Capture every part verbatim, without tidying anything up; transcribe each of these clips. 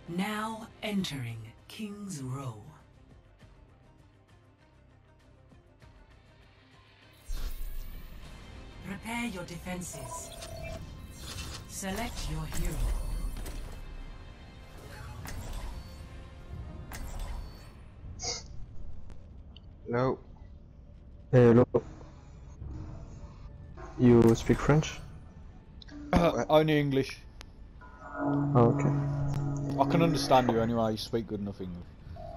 Now entering King's Row. Prepare your defenses. Select your hero. Hello. Hello. You speak French? Uh, only English. Oh, okay. I can understand you anyway, you speak good enough English.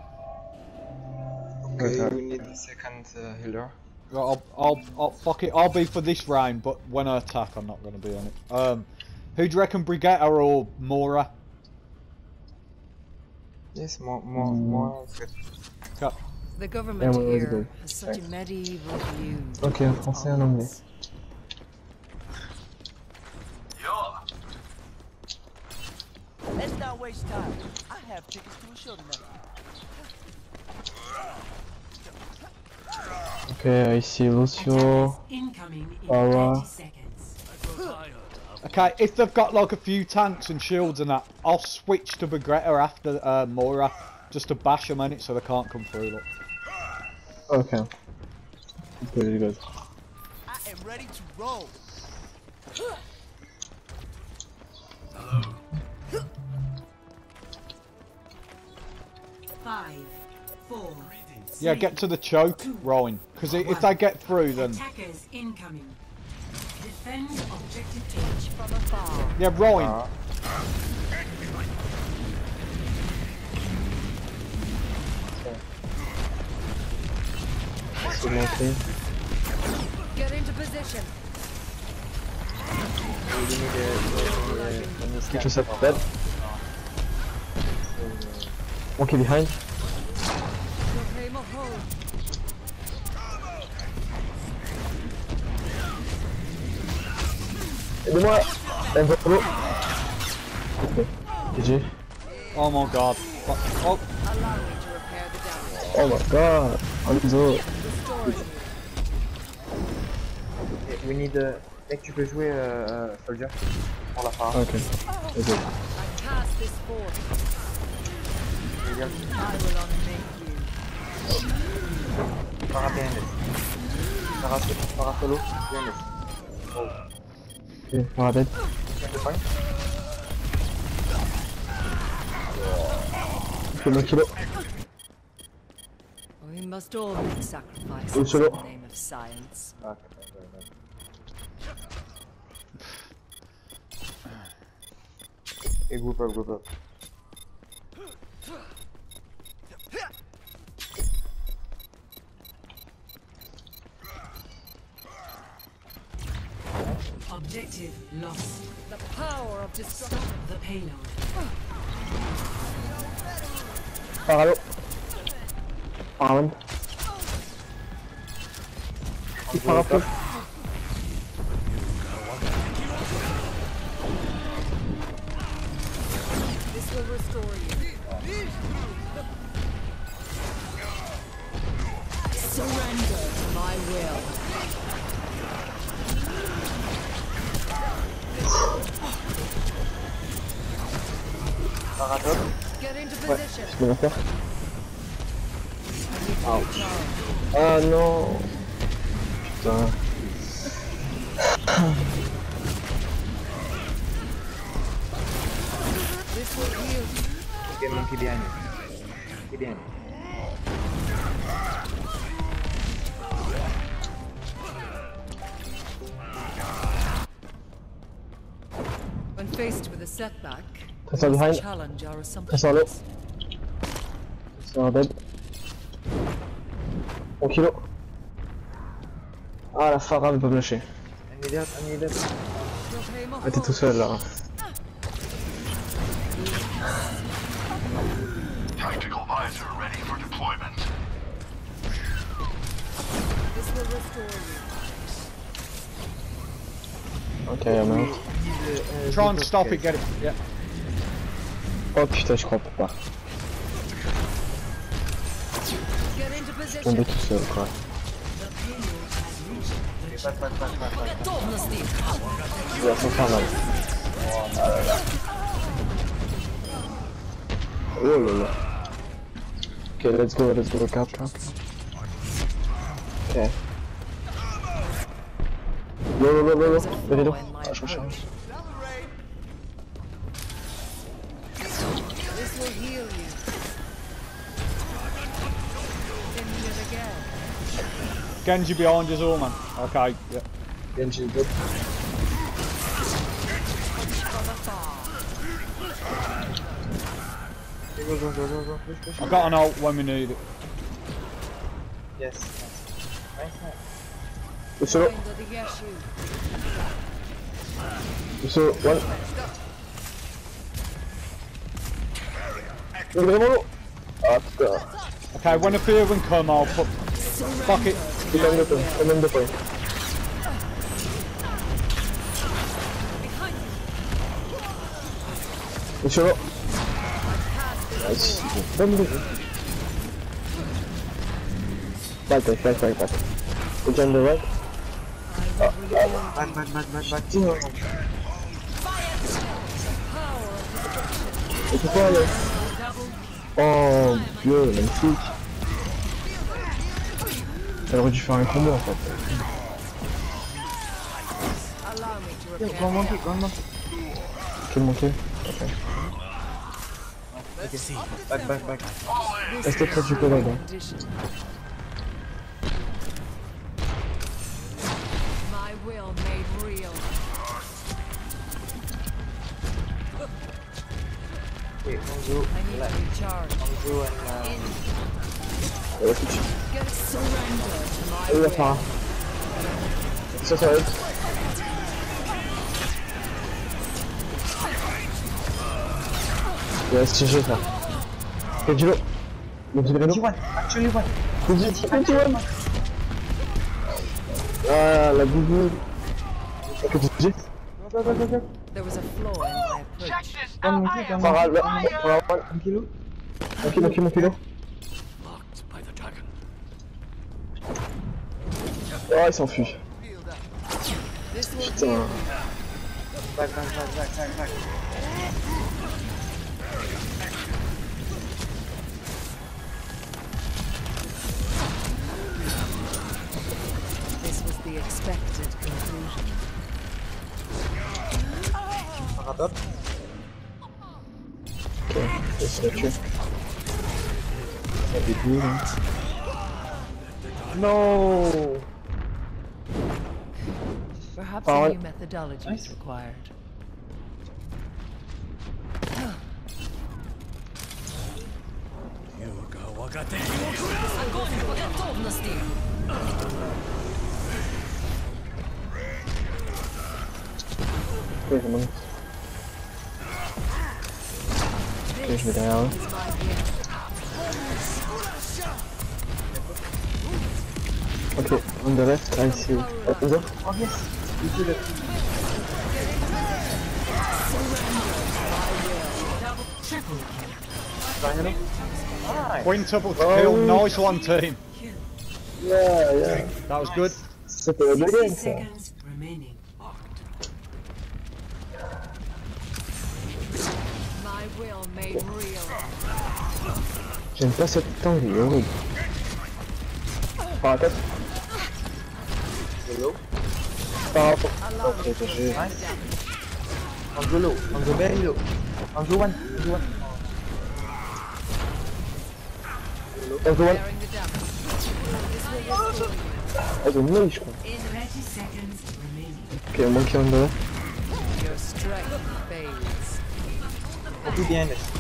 Okay, Okay. we need a second uh, healer. Right, I'll, I'll, I'll, fuck it, I'll be for this round, but when I attack I'm not going to be on it. Um, who do you reckon, Brigitte or Mora? Yes, more, more, Mm. more. Good. Okay. The government Yeah, well, let's go. here has such a medieval view. Ok, un français, un anglais. Let's not waste time. I have tickets to a show tonight. Ok, ici Lucio. Incoming in Power. thirty seconds. Okay, if they've got like a few tanks and shields and that, I'll switch to Brigitte after uh, Mora, just to bash them in it so they can't come through, look. Ok. Good, good. I am ready to roll. Five, four. Yeah, get to the choke, rolling. Because if they get through, then... Attackers incoming. Defend objective H. From afar. Yeah, rolling. Ah. C'est monté. Get into position. We need a, a, a, a Quelque chose à dead. Monkey behind. Proclaim a hold. Aidez-moi. Un peu trop. Ok. G G. Oh my god. Fuck. Oh, Allow me to repair the damage. Oh my god. Enzo. Restoring you. we need a... Mec, tu peux jouer euh, Soldier pour la phare. Ok. Vas-y. I cast this forth. I will unmake you. Phare bien laisse. Phare Phare solo, bien laisse. Oh. Ok, on rappelle. Tiens de point. C'est mon kilo. We must all make sacrifices Un in solo. the name of science. Ah, okay, okay, okay. Et group up, group up. Objective lost. The power of destruction. Stop the payload. Paralo. Paralo. Il part un peu. This will restore you. Surrender to my will. Phare à top. Get into Ouais, position. je peux le faire. Ah non. Putain. This will heal you. Ok, monkey behind you. Monkey behind you. When faced with a setback, Press on we must behind. challenge our Press on low. assumptions. C'est un dead. Mon kilo. Ah, la Farah veut pas me lâcher. I need help, I need help. Proclaim a Ah, t'es tout hold. seul là. Tactical visor ready for deployment. This will restore you. Ok, I'm out. Uh, try and stop it, get it. Yeah. Oh putain, je crois pas. Get into Je suis position. tombé tout seul quoi. The payload has reached the Passe, passe, passe, passe, passe. Готовности. Il va s'en faire mal. Oh là là. Ok, let's go, let's go, cap, cap. Ok. Yo, yo, yo, yo, yo. Venez-le. Ah, je recharge. This will heal you. Then do it again. Genji behind us all, man. Okay, yeah. Genji, good. From afar. Go, go, go, go, go. Push, push. I've got an ult when we need it. Yes. Nice, nice. Uso, Find the Yashu. Uso, one. Vraiment. Ah putain. Okay, when a few of them come, I'll put. Fuck it. Il a mis le point, il a mis le point. Uso. Nice. Bonne idée. Back, back, back, back, back. Go down the right. Back, back, back, back, back. Et pourquoi aller? Oh Dieu, magnifique. Elle aurait dû faire un combo en fait. Allow me to repair. Go monkey, go monkey. Quel manqué? Ok. Back, back, back. Restez près du collègue. Hein. Condition. My will made real. Okay, Hanzo, I need like, to recharge. Hanzo and uh, Elle va switch. Get surrender to my Et il va will. faire un. Ça, ça va être. Il va se tirer ça. Kedjilo. Le petit vélo. twenty-one, actually one. twenty-one. Ah, la boubou. Ok, tu dis. Go, go, go, go. There was a flaw in my approach. One monkey, one Farah, monkey. là. Farah, one. Un kilo. Un kilo, un kilo, un kilo. Locked by the dragon. Oh, il s'enfuit. This will Putain. heal. Back, back, back, back, back, back. This was the expected conclusion. Farah top. Ok, je vais se le tuer. Il y a des boules. Hein. No. Perhaps Oh, a I- new methodology is required. Ok, je monte. Ok, je vais derrière eux. Is my will. Ok, on the left, I see. Let's go. Oh yes. You did it. Triple kill. Daniel. Nice. Quintuple to Oh. kill. Nice one, team. Yeah, yeah. That was good. C'était la sixty deuxième ça. seconds remaining. My will made real. J'aime pas cette tangue, il est horrible. Par la tête. Hello. Par rapport. Ok, j'ai. Hanzo low. Hanzo very low. Hanzo one. Hanzo one. Let's go one. Bearing the damage. This will restore you. Ah, j'ai une je crois. thirty seconds remaining. Ok, un monkey on the left. Your strength fades. Copy behind us.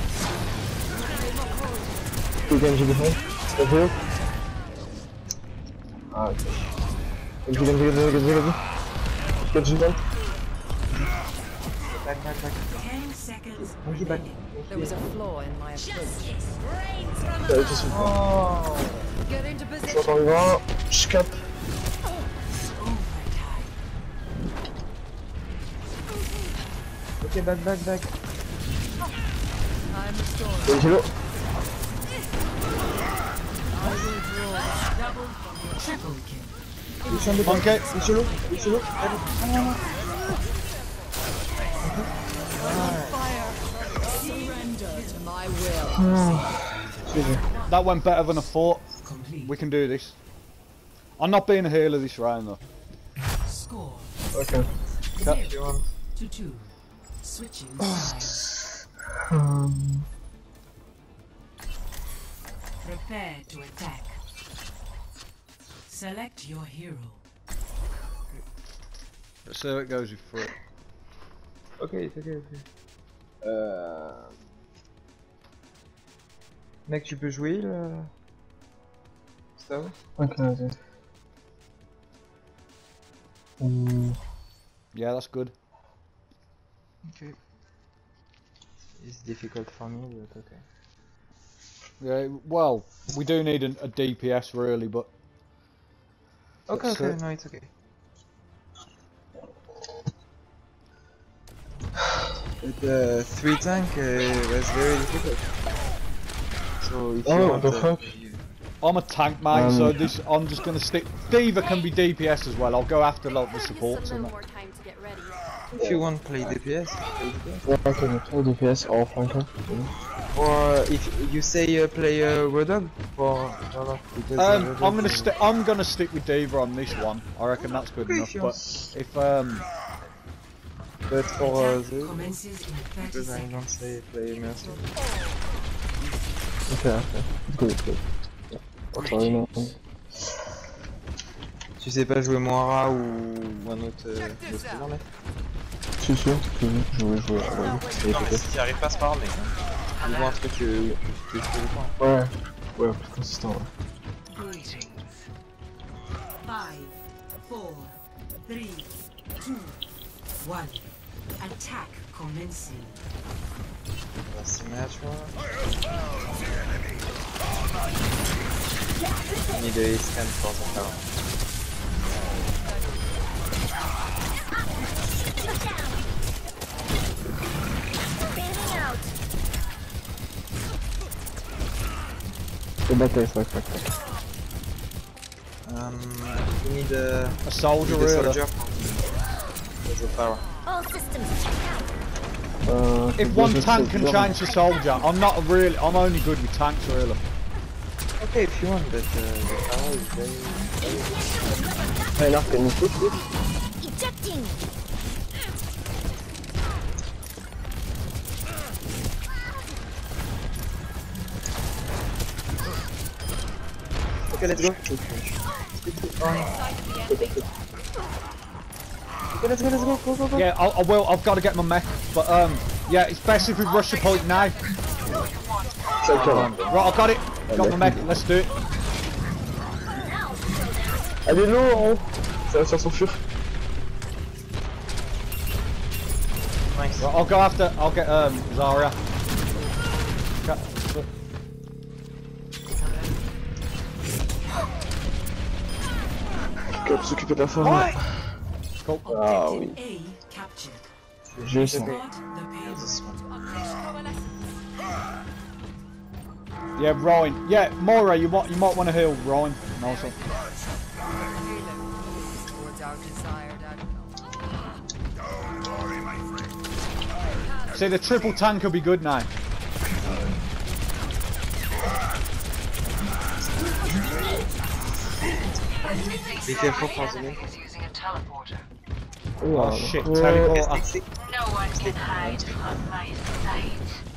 Two Genji behind. Let's go. Ah, ok. Genji, Genji, Genji, Genji, Genji. Genji, Genji. Back, back, back. Ten seconds Monkey back. remaining. There was a flaw in my approach. Euh, je suis Oh. Get into Je suis position. encore vivant. Je capte. Okay, back, back, back. I'm restored. Genji low. I will draw. Double triple kill. Lucian de Monkey. Lucian low. Lucian low. Fire. Surrender to my will. That went better than I thought. Complete. We can do this. I'm not being a healer this round though. Score Okay. zero to two. Switching sides. Um, Prepare to attack. Select your hero. Let's see how it goes with Frit. Ok, ok, ok. Euh... Mec, tu peux jouer le... Ça va? ok, vas-y. Hmm, Yeah, that's good. Okay. It's difficult for me, but okay. Yeah, well, we do need an, a D P S really, but Okay, Let's okay, see. no, it's okay. But uh, three tank uh, was very difficult. So if you Oh, want the uh, fuck? you- I'm a tank man, so Um, this I'm just gonna stick. Diva can be D P S as well. I'll go after like the supports a and little that. more time to get ready. if you want play D P S, play D P S. yeah, okay, mais toi, D P S or flanker. Or if you say uh, play uh, Rodon, or no, no, because uh, Um, Rodon I'm gonna is- stick. I'm gonna stick with Diva on this one. I reckon that's good Okay, enough. sure. But if um, But for uh, Attack the commences in thirty because I seconds. don't say play Mercy. Ok, ok. It's good, it's good. Sorry, no. Tu sais pas jouer Moira ou un autre euh, autre joueur, mec? Si, si, si, je vais jouer. Ouais, c'est Non mais efficace. si t'y arrives pas, c'est pas grave, mec. Hein. Dis-moi un truc que que je fais pas. Ouais, ouais, plus consistant, ouais. Greetings. Five, four, three, two, one. Attack commencing. Merci match, moi. I need a scan for the tower. C'est bataille, ça, ça, ça. Um, you need a, a soldier need a really. soldier for the tower. All systems check out. Euh, If faut one déjà tank se can dire- change a soldier, I'm not really. I'm only good with tanks really. Okay, if you want, but uh, the tower is very... Hey, là, can you push it? Ejecting. Okay, let's go. Okay, let's go, let's go, go, go, go. Yeah, I, I will. I've got to get my mech, but um, yeah, it's best if we rush the point now. C'est ok, là. Right, I got it. Got my mech. Let's do it. Elle est low en haut. Ça va faire son fur. Nice. Right, I'll go after. I'll get um Zarya. Okay. Qui va s'occuper de la forme. Cool. Ah oui. A captured. J'ai ça. Squad the payload. Yeah, Ryan. Yeah, Moira, you might you might want to heal Ryan. Nice one. Towards our desired outcome. See, the triple tank will be good now. Be careful for the link. Using a teleporter. Oh shit, Ouais. teleporter. Stick, stick. No one can hide from my sight.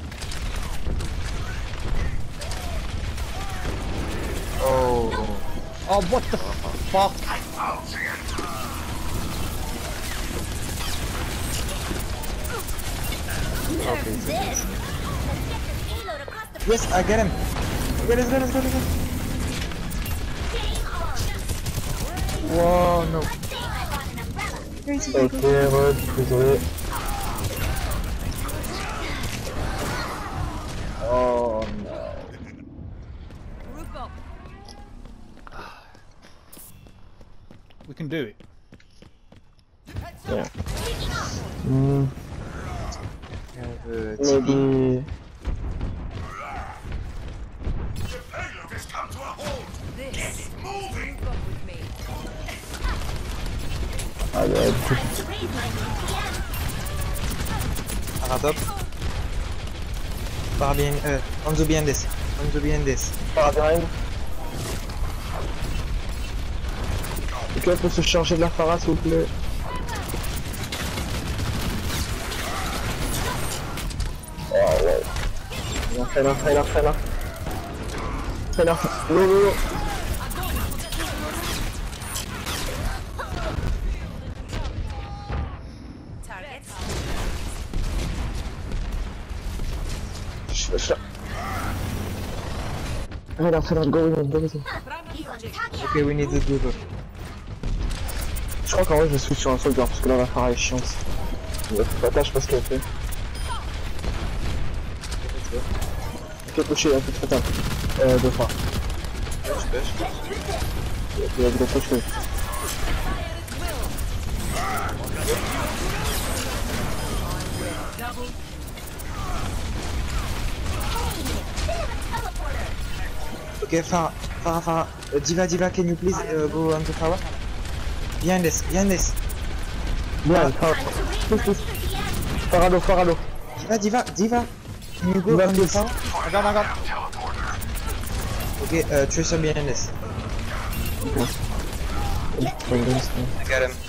Oh. Oh, what the fuck? Okay. This. Let's get this payload across the Yes, I get him. Okay, let's go, let's go, let's go. game on. Whoa, no. Let's say I bought an umbrella. Ok, Rod, désolé. Oh no. Group up. We can do it. Yeah. Hmm, I have uh, T P. maybe... This. Group up with me. Ah, ouais, Time to raise my D P M. Aradop. Para bien, euh, Hanzo behind this. Hanzo behind this. Para behind. Ok, on peut se charger de la Pharah s'il vous plaît. Oh wow. Il a fait là, fait là, fait là. Fait là. Low, low, low. Target. Je fais ça. Allez, là, fait là, go, go, go, go. Ok, we need the double. Je crois qu'en vrai je vais switch sur un soldier parce que là la Pharah est chiante. Attends, je sais pas ce qu'elle fait. Ok, pusher, un peu de fatal. Euh, deux fois. Push, push. Ok, il y a des push, oui. Ok, Farah, Farah, Farah. Uh, Diva, Diva, can you please uh, go on the tower? Behind this, behind this. Bien, Pharah. Push, push. Farado, Farado. Diva, Diva, Diva. Can you go Diva, on the please. tower? I got, I got. Ok, uh, Tracer behind this. I got him.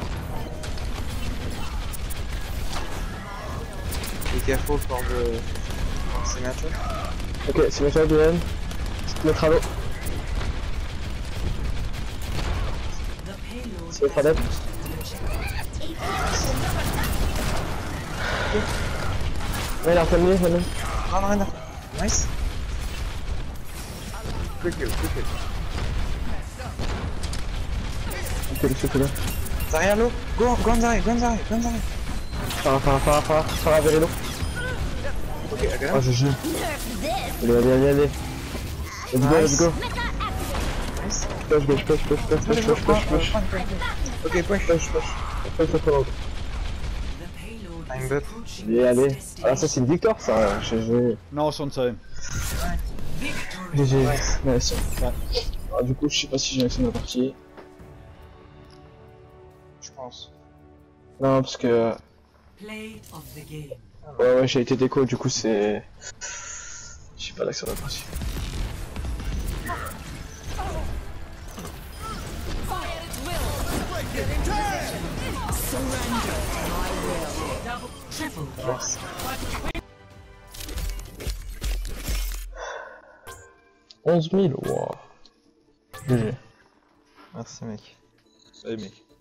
Be careful for the signature. Ok, c'est mettre à l'O M. Mettre à l'eau. C'est mettre à l'eau. Ouais, il est en plein milieu, maintenant. Run, run, run. Nice. Quick kill, quick kill. Ok, le chocolat. Zarya low. Go, go on Zarya, go on Zarya, go on Zarya. Farah, Farah, Farah, Farah, Farah, vers l'eau. Ok, I got Oh, him. G G. Allez, allez, allez, allez. Let's go, let's go. Nice. Push, push, push, push, push, push, push, push, push. Ok, push, push, push. Push, push, push. The payload I'm is good. approaching Allez, allez. its Ah, ça, c'est une victoire, ça. G G. Nice one, team. G G. Nice. Ah, du coup, je sais pas si j'ai accès à la partie. Je pense. Non, parce que. play of the game. Ouais, ouais, j'ai été déco, du coup, c'est. J'ai pas l'accès à la partie. onze mille, wow. G G. Merci mec. Salut mec.